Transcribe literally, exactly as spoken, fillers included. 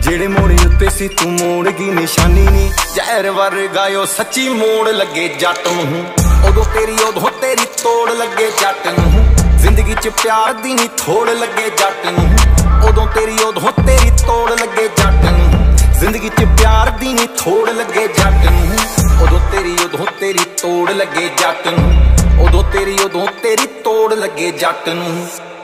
जेड़े मोड़े उत्ते सी तू मोड़ की निशानी नी, जहर वर्गायो सच्ची मोड़ लगे जट नूं। उदों तेरी उदों तेरी तोड़ लगे जट नूं, जिंदगी च प्यार दी नी थोड़ लगे जट नूं। उदों तेरी उदों तेरी तोड़ लगे जट नूं, जिंदगी च प्यार दी नी थोड़ लगे जट नूं। उदों तेरी उदों तेरी तोड़ लगे जट नूं, उदों तेरी उदों तेरी तोड़ लगे जट नूं।